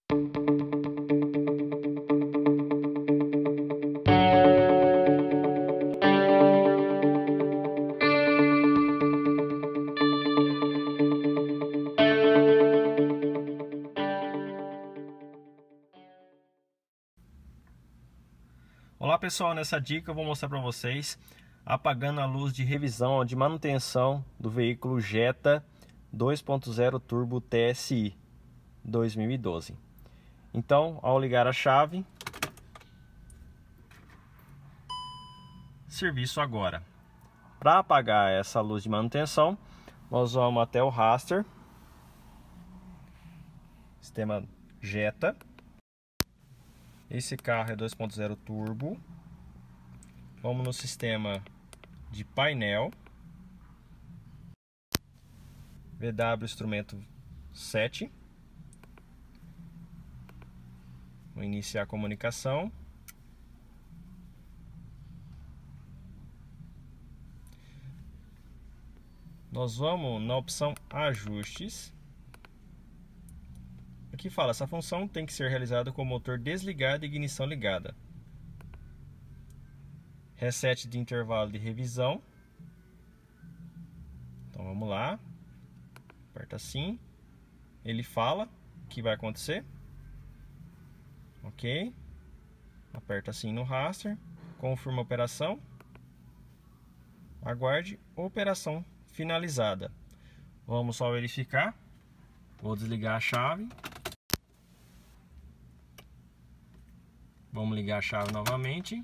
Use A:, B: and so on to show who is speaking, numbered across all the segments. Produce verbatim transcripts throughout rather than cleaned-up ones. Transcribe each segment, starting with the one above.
A: Olá pessoal, nessa dica eu vou mostrar para vocês apagando a luz de revisão, de manutenção do veículo Jetta dois ponto zero Turbo T S I dois mil e doze. Então, ao ligar a chave, serviço agora. Para apagar essa luz de manutenção, nós vamos até o raster, sistema Jetta. Esse carro é dois ponto zero turbo. Vamos no sistema de painel, V W instrumento sete. Vou iniciar a comunicação. Nós vamos na opção ajustes. Aqui fala, essa função tem que ser realizada com o motor desligado e ignição ligada. Reset de intervalo de revisão. Então vamos lá. Aperta assim. Ele fala o que vai acontecer. Ok. Aperta assim no raster. Confirma a operação. Aguarde. Operação finalizada. Vamos só verificar. Vou desligar a chave. Vamos ligar a chave novamente.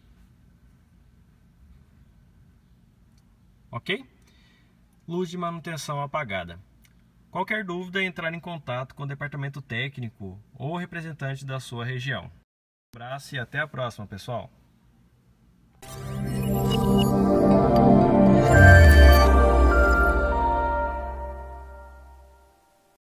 A: Ok? Luz de manutenção apagada. Qualquer dúvida, entrar em contato com o departamento técnico ou representante da sua região. Um abraço e até a próxima, pessoal!